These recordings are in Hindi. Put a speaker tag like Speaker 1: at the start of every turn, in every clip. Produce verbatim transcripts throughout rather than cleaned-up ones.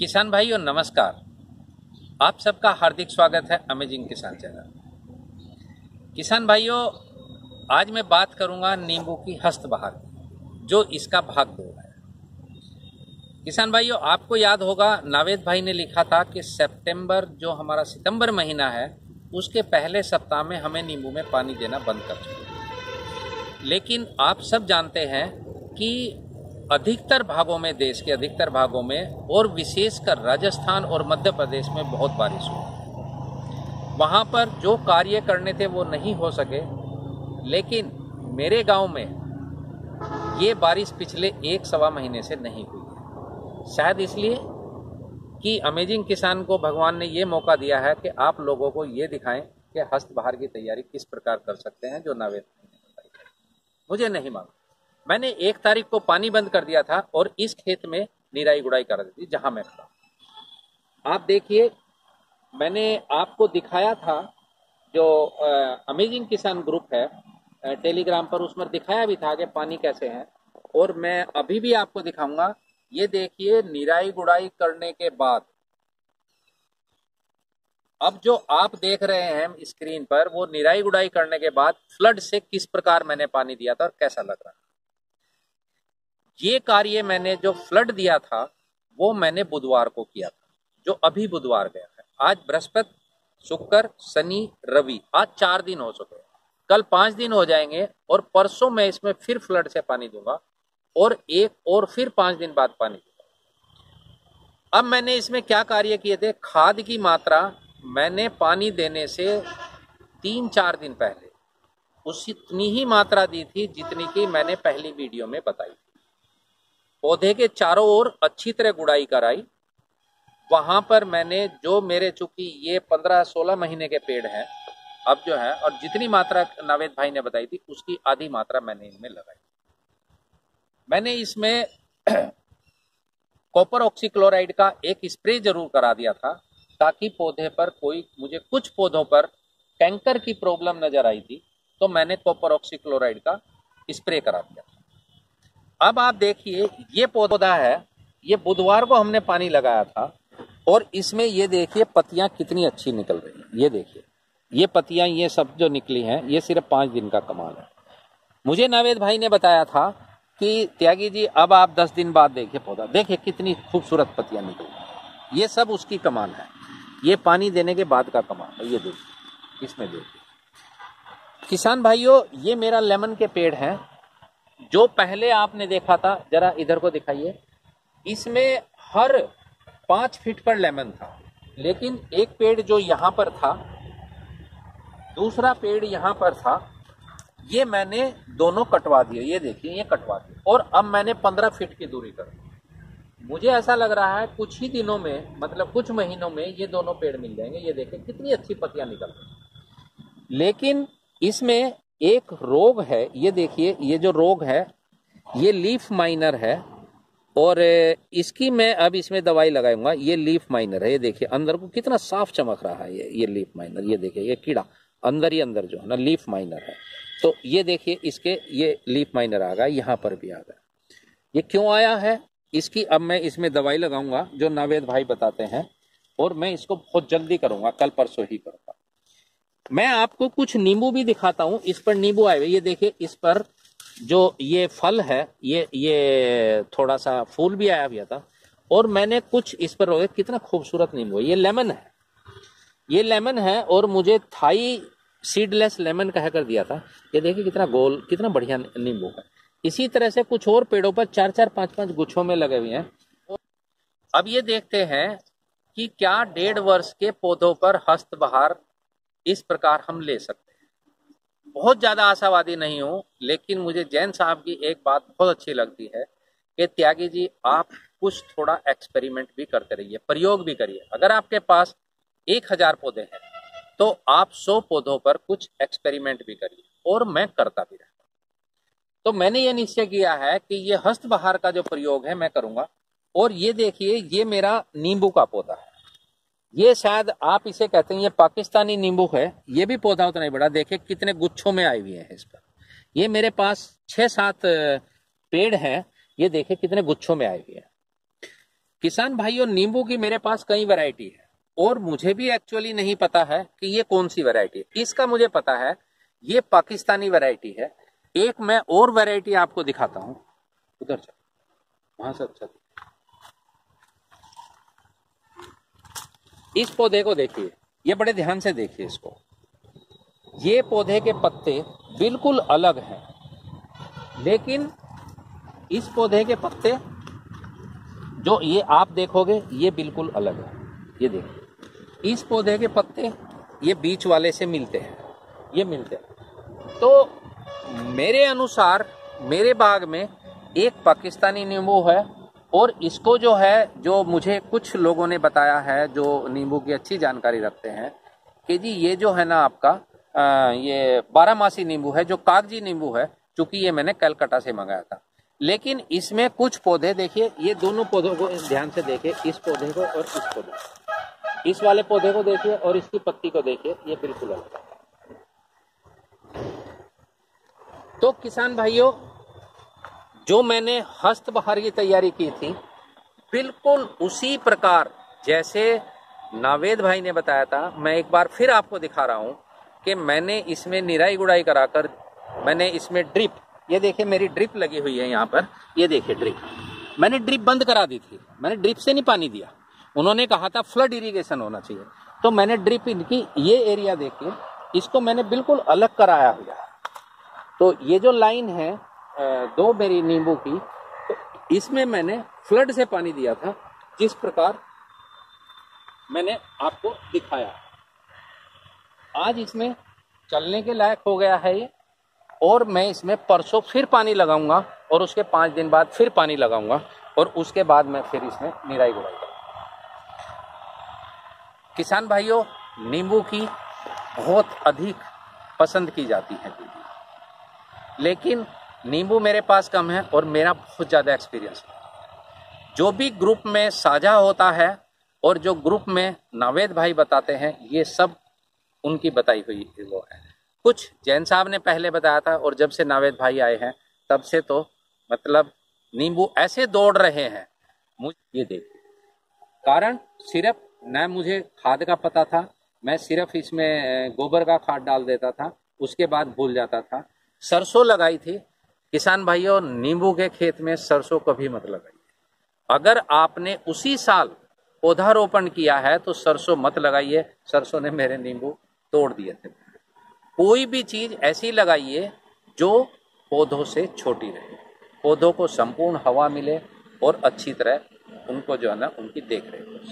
Speaker 1: किसान भाइयों नमस्कार। आप सबका हार्दिक स्वागत है अमेजिंग किसान चैनल। किसान भाइयों, आज मैं बात करूंगा नींबू की हस्त बहार की, जो इसका भाग दो है। किसान भाइयों, आपको याद होगा नावेद भाई ने लिखा था कि सितंबर जो हमारा सितंबर महीना है उसके पहले सप्ताह में हमें नींबू में पानी देना बंद कर चुके। लेकिन आप सब जानते हैं कि अधिकतर भागों में, देश के अधिकतर भागों में और विशेषकर राजस्थान और मध्य प्रदेश में बहुत बारिश हुई। वहाँ पर जो कार्य करने थे वो नहीं हो सके। लेकिन मेरे गांव में ये बारिश पिछले एक सवा महीने से नहीं हुई है। शायद इसलिए कि अमेजिंग किसान को भगवान ने ये मौका दिया है कि आप लोगों को ये दिखाएं कि हस्त बहार की तैयारी किस प्रकार कर सकते हैं, जो नावेद मुझे नहीं मालूम। मैंने एक तारीख को पानी बंद कर दिया था और इस खेत में निराई गुड़ाई कर दी थी जहां मैं खड़ा। आप देखिए, मैंने आपको दिखाया था जो अमेजिंग किसान ग्रुप है आ, टेलीग्राम पर, उसमें दिखाया भी था कि पानी कैसे है। और मैं अभी भी आपको दिखाऊंगा। ये देखिए, निराई गुड़ाई करने के बाद अब जो आप देख रहे हैं स्क्रीन पर, वो निराई गुड़ाई करने के बाद फ्लड से किस प्रकार मैंने पानी दिया था और कैसा लग रहा है। ये कार्य मैंने जो फ्लड दिया था वो मैंने बुधवार को किया था, जो अभी बुधवार गया है। आज बृहस्पति, शुक्र, शनि, रवि, आज चार दिन हो चुके हैं। कल पांच दिन हो जाएंगे और परसों मैं इसमें फिर फ्लड से पानी दूंगा और एक और फिर पांच दिन बाद पानी दूंगा। अब मैंने इसमें क्या कार्य किए थे। खाद की मात्रा मैंने पानी देने से तीन चार दिन पहले उतनी ही मात्रा दी थी जितनी की मैंने पहली वीडियो में बताई। पौधे के चारों ओर अच्छी तरह गुड़ाई कराई। वहां पर मैंने जो मेरे, चूंकि ये पंद्रह सोलह महीने के पेड़ हैं अब जो है, और जितनी मात्रा नावेद भाई ने बताई थी उसकी आधी मात्रा मैंने इनमें लगाई। मैंने इसमें कॉपर ऑक्सीक्लोराइड का एक स्प्रे जरूर करा दिया था, ताकि पौधे पर कोई, मुझे कुछ पौधों पर कैंकर की प्रॉब्लम नजर आई थी, तो मैंने कॉपर ऑक्सीक्लोराइड का स्प्रे करा दिया था। अब आप देखिए, ये पौधा है, ये बुधवार को हमने पानी लगाया था और इसमें ये देखिए पत्तियां कितनी अच्छी निकल रही हैं। ये देखिए, ये पत्तियां, ये सब जो निकली हैं, ये सिर्फ पांच दिन का कमाल है। मुझे नावेद भाई ने बताया था कि त्यागी जी अब आप दस दिन बाद देखिए पौधा, देखिए कितनी खूबसूरत पत्तियां निकल रही हैं। ये सब उसकी कमाल है, ये पानी देने के बाद का कमाल है। ये देखिए, इसमें देखिए किसान भाइयों, ये मेरा लेमन के पेड़ है जो पहले आपने देखा था। जरा इधर को दिखाइए। इसमें हर पांच फीट पर लेमन था, लेकिन एक पेड़ जो यहां पर था, दूसरा पेड़ यहां पर था, ये मैंने दोनों कटवा दिए। ये देखिए, ये कटवा दिए और अब मैंने पंद्रह फीट की दूरी कर दी। मुझे ऐसा लग रहा है कुछ ही दिनों में, मतलब कुछ महीनों में ये दोनों पेड़ मिल जाएंगे। ये देखिए कितनी अच्छी पत्तियां निकल रही। लेकिन इसमें एक रोग है, ये देखिए, ये जो रोग है ये लीफ माइनर है और इसकी मैं अब इसमें दवाई लगाऊंगा। ये लीफ माइनर है, ये देखिए अंदर को कितना साफ चमक रहा है। ये ये लीफ माइनर, ये देखिए, ये कीड़ा अंदर ही अंदर जो है ना, लीफ माइनर है। तो ये देखिए, इसके ये लीफ माइनर आ गया, यहाँ पर भी आ गया। ये क्यों आया है, इसकी अब मैं इसमें दवाई लगाऊंगा जो नावेद भाई बताते हैं, और मैं इसको बहुत जल्दी करूंगा, कल परसों ही करूंगा। मैं आपको कुछ नींबू भी दिखाता हूं। इस पर नींबू आए हुए, ये देखिए, इस पर जो ये फल है, ये ये थोड़ा सा फूल भी आया हुआ था। और मैंने कुछ इस पर रोके, कितना खूबसूरत नींबू है। ये लेमन है, ये लेमन है और मुझे थाई सीडलेस लेमन कह कर दिया था। ये देखिए कितना गोल, कितना बढ़िया नींबू है। इसी तरह से कुछ और पेड़ों पर चार चार पांच पांच गुच्छों में लगे हुए हैं। अब ये देखते हैं कि क्या डेढ़ वर्ष के पौधों पर हस्त बहार इस प्रकार हम ले सकते हैं। बहुत ज्यादा आशावादी नहीं हूं, लेकिन मुझे जैन साहब की एक बात बहुत अच्छी लगती है कि त्यागी जी, आप कुछ थोड़ा एक्सपेरिमेंट भी करते रहिए, प्रयोग भी करिए। अगर आपके पास एक हजार पौधे हैं तो आप सौ पौधों पर कुछ एक्सपेरिमेंट भी करिए, और मैं करता भी रहता। तो मैंने ये निश्चय किया है कि ये हस्त बहार का जो प्रयोग है मैं करूंगा। और ये देखिए, ये मेरा नींबू का पौधा है। ये शायद आप इसे कहते हैं, ये पाकिस्तानी नींबू है। ये भी पौधा उतना ही बड़ा, देखिए कितने गुच्छों में आए हुए हैं इस पर। ये मेरे पास छह सात पेड़ हैं, ये देखिए कितने गुच्छों में आए हुए हैं। किसान भाइयों, नींबू की मेरे पास कई वैरायटी है और मुझे भी एक्चुअली नहीं पता है कि ये कौन सी वैरायटी है। इसका मुझे पता है ये पाकिस्तानी वैरायटी है। एक मैं और वैरायटी आपको दिखाता हूं, उधर चल, वहां से अच्छा। इस पौधे को देखिए, ये बड़े ध्यान से देखिए इसको। ये पौधे के पत्ते बिल्कुल अलग हैं, लेकिन इस पौधे के पत्ते जो ये आप देखोगे ये बिल्कुल अलग है। ये देखिए, इस पौधे के पत्ते ये बीच वाले से मिलते हैं, ये मिलते हैं। तो मेरे अनुसार मेरे बाग में एक पाकिस्तानी नींबू है और इसको जो है, जो मुझे कुछ लोगों ने बताया है जो नींबू की अच्छी जानकारी रखते हैं, कि जी ये जो है ना आपका आ, ये बारहमासी नींबू है, जो कागजी नींबू है, चूंकि ये मैंने कलकत्ता से मंगाया था। लेकिन इसमें कुछ पौधे देखिए, ये दोनों पौधों को ध्यान से देखिए, इस पौधे को और इस पौधे को, इस वाले पौधे को देखिए और इसकी पत्ती को देखिए, ये बिल्कुल अलग है। तो किसान भाइयों, जो मैंने हस्त बहार की तैयारी की थी, बिल्कुल उसी प्रकार जैसे नावेद भाई ने बताया था, मैं एक बार फिर आपको दिखा रहा हूं कि मैंने इसमें निराई गुड़ाई कराकर, मैंने इसमें ड्रिप, ये देखिए मेरी ड्रिप लगी हुई है यहाँ पर, ये देखिए ड्रिप, मैंने ड्रिप बंद करा दी थी। मैंने ड्रिप से नहीं पानी दिया, उन्होंने कहा था फ्लड इरिगेशन होना चाहिए, तो मैंने ड्रिप इनकी, ये एरिया देखिए, इसको मैंने बिल्कुल अलग कराया हुआ। तो ये जो लाइन है दो मेरी नींबू की, तो इसमें मैंने फ्लड से पानी दिया था, जिस प्रकार मैंने आपको दिखाया। आज इसमें चलने के लायक हो गया है ये, और मैं इसमें परसों फिर पानी लगाऊंगा और उसके पाँच दिन बाद फिर पानी लगाऊंगा और उसके बाद मैं फिर इसमें निराई गुड़ाई करूंगा। किसान भाइयों, नींबू की बहुत अधिक पसंद की जाती है, लेकिन नींबू मेरे पास कम है और मेरा बहुत ज़्यादा एक्सपीरियंस है। जो भी ग्रुप में साझा होता है और जो ग्रुप में नावेद भाई बताते हैं, ये सब उनकी बताई हुई वो है। कुछ जैन साहब ने पहले बताया था, और जब से नावेद भाई आए हैं तब से तो मतलब नींबू ऐसे दौड़ रहे हैं। मुझे ये देखिए, कारण सिर्फ न मुझे खाद का पता था, मैं सिर्फ इसमें गोबर का खाद डाल देता था, उसके बाद भूल जाता था। सरसों लगाई थी किसान भाइयों, नींबू के खेत में सरसों कभी मत लगाइए। अगर आपने उसी साल पौधारोपण किया है तो सरसों मत लगाइए, सरसों ने मेरे नींबू तोड़ दिए थे। कोई भी चीज ऐसी लगाइए जो पौधों से छोटी रहे, पौधों को संपूर्ण हवा मिले और अच्छी तरह उनको जो है ना उनकी देख रेख हो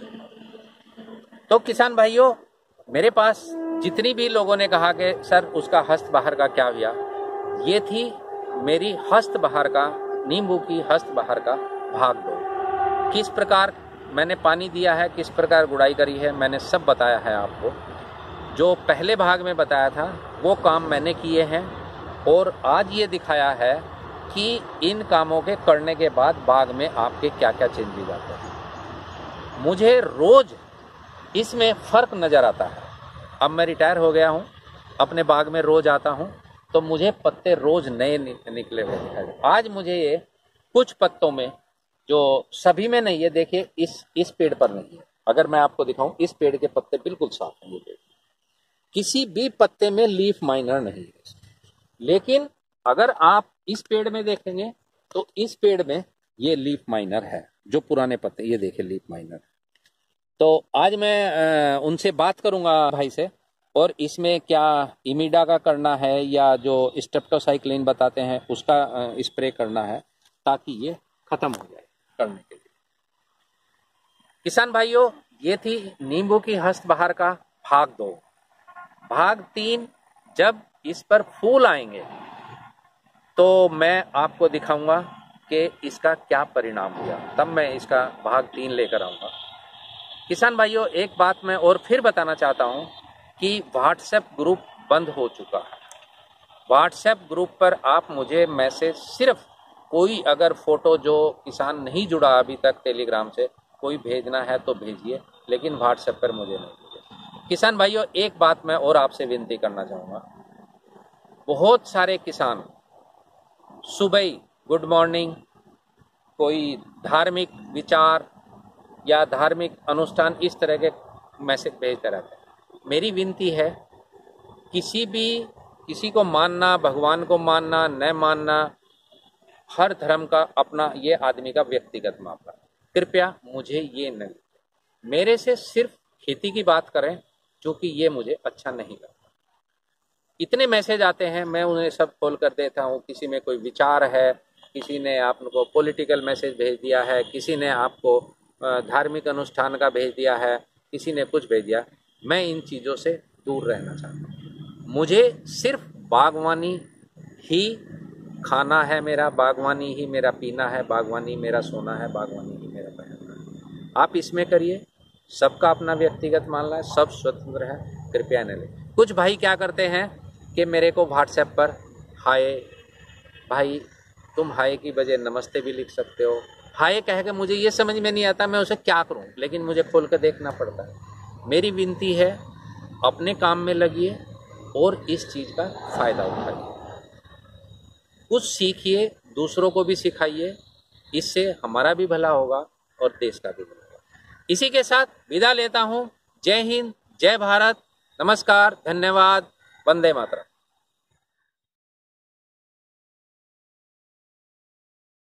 Speaker 1: सके। तो किसान भाइयों, मेरे पास जितनी भी लोगों ने कहा कि सर उसका हस्त बहार का क्या हुआ, ये थी मेरी हस्त बहार का, नींबू की हस्त बहार का भाग दो। किस प्रकार मैंने पानी दिया है, किस प्रकार गुड़ाई करी है, मैंने सब बताया है आपको। जो पहले भाग में बताया था वो काम मैंने किए हैं, और आज ये दिखाया है कि इन कामों के करने के बाद बाग में आपके क्या क्या चेंजेस आते हैं। मुझे रोज इसमें फ़र्क नज़र आता है। अब मैं रिटायर हो गया हूँ, अपने बाग में रोज आता हूँ तो मुझे पत्ते रोज नए निकले हुए दिखाई देते। आज मुझे ये कुछ पत्तों में, जो सभी में नहीं है, देखिए इस इस पेड़ पर नहीं है, अगर मैं आपको दिखाऊं, इस पेड़ के पत्ते बिल्कुल साफ हैं। ये पेड़ किसी भी पत्ते में लीफ माइनर नहीं है, लेकिन अगर आप इस पेड़ में देखेंगे तो इस पेड़ में ये लीफ माइनर है, जो पुराने पत्ते, ये देखिए लीफ माइनर। तो आज मैं उनसे बात करूंगा भाई से, और इसमें क्या इमिडा का करना है या जो स्ट्रेप्टोसाइक्लिन बताते हैं उसका स्प्रे करना है, ताकि ये खत्म हो जाए करने के लिए। किसान भाइयों, ये थी नींबू की हस्त बहार का भाग दो। भाग तीन, जब इस पर फूल आएंगे तो मैं आपको दिखाऊंगा कि इसका क्या परिणाम हुआ, तब मैं इसका भाग तीन लेकर आऊंगा। किसान भाइयों, एक बात मैं और फिर बताना चाहता हूं कि व्हाट्सएप ग्रुप बंद हो चुका है। व्हाट्सएप ग्रुप पर आप मुझे मैसेज, सिर्फ कोई अगर फोटो, जो किसान नहीं जुड़ा अभी तक टेलीग्राम से, कोई भेजना है तो भेजिए, लेकिन व्हाट्सएप पर मुझे नहीं भेजिए। किसान भाइयों, एक बात मैं और आपसे विनती करना चाहूँगा। बहुत सारे किसान सुबह गुड मॉर्निंग, कोई धार्मिक विचार, या धार्मिक अनुष्ठान इस तरह के मैसेज भेजते रहते हैं। मेरी विनती है, किसी भी किसी को मानना, भगवान को मानना न मानना, हर धर्म का अपना ये आदमी का व्यक्तिगत मामला। कृपया मुझे ये न, मेरे से सिर्फ खेती की बात करें, जो कि ये मुझे अच्छा नहीं लगता। इतने मैसेज आते हैं, मैं उन्हें सब खोल कर देता हूँ। किसी में कोई विचार है, किसी ने आपको पॉलिटिकल मैसेज भेज दिया है, किसी ने आपको धार्मिक अनुष्ठान का भेज दिया है, किसी ने कुछ भेज दिया। मैं इन चीज़ों से दूर रहना चाहता हूँ। मुझे सिर्फ बागवानी ही खाना है, मेरा बागवानी ही मेरा पीना है, बागवानी मेरा सोना है, बागवानी ही मेरा पहनना है। आप इसमें करिए, सबका अपना व्यक्तिगत मानना है, सब स्वतंत्र है, कृपया न लें। कुछ भाई क्या करते हैं कि मेरे को व्हाट्सएप पर हाय, भाई तुम हाय की बजाय नमस्ते भी लिख सकते हो। हाय कह के मुझे ये समझ में नहीं आता मैं उसे क्या करूं, लेकिन मुझे खोल कर देखना पड़ता है। मेरी विनती है, अपने काम में लगिए और इस चीज़ का फ़ायदा उठाइए, कुछ सीखिए, दूसरों को भी सिखाइए। इससे हमारा भी भला होगा और देश का भी भला होगा। इसी के साथ विदा लेता हूँ। जय हिंद, जय भारत, नमस्कार, धन्यवाद, वंदे मातरम।